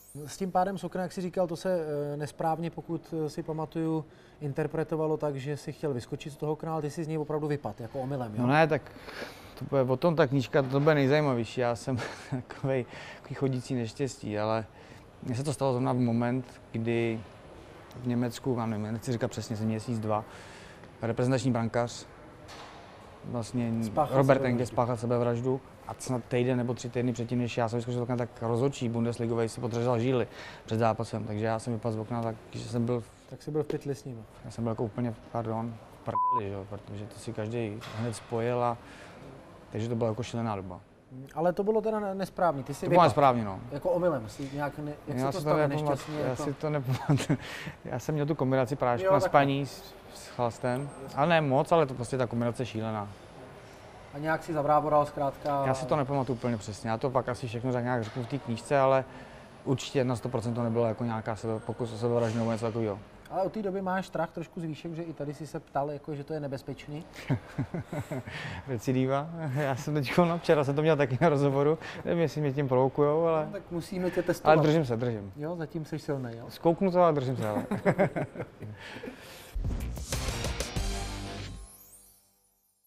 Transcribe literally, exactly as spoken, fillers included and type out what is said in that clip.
S tím pádem sukna, jak jsi říkal, to se nesprávně, pokud si pamatuju, interpretovalo tak, že si chtěl vyskočit z toho okna, ale ty si z něj opravdu vypadl, jako omylem, jo? No ne, tak to bude o tom ta knížka, to bude nejzajímavější. Já jsem takový, takový chodící neštěstí, ale mně se to stalo zrovna v moment, kdy v Německu, já nevím, nechci říkat přesně, jsem měsíc, dva, reprezentační brankář, vlastně Spáchal Robert Enke spáchal sebevraždu a snad týden nebo tři týdny předtím, než já jsem vyskočil z okna, tak rozhodčí Bundesligovej si podřezal žíly před zápasem, takže já jsem vypadl z okna, tak že jsem byl... Tak jsi byl v pytli s ním. Já jsem byl jako úplně, pardon, v prdeli, jo, protože to si každý hned spojil a takže to byla jako šílená doba. Ale to bylo teda nesprávný, ty jsi To bylo nesprávně, no. Jako omylem, si nějak ne, jak já se to stane nešťastně? Já jako... si to nepamatuju. Já jsem měl tu kombinaci prášku Jo, na tak... spaní s, s chlastem, ale ne moc, ale to prostě ta kombinace šílená. A nějak si zavrávoral zkrátka? Já si to nepamatuju úplně přesně, já to pak asi všechno tak nějak řeknu v té knížce, ale určitě na sto procent to nebylo jako nějaká sebe, pokus o sebevraždu nebo něco takového. Ale od té doby máš strach trošku z výšek, že i tady si se ptal, jako, že to je nebezpečný? Recidiva? Já jsem teď, no, včera jsem to měl taky na rozhovoru, nevím, jestli mě tím provokujou, ale... No, tak musíme tě testovat. Ale držím se, držím. Jo, zatím jsi silný, jo? Zkouknu to, ale držím se, ale.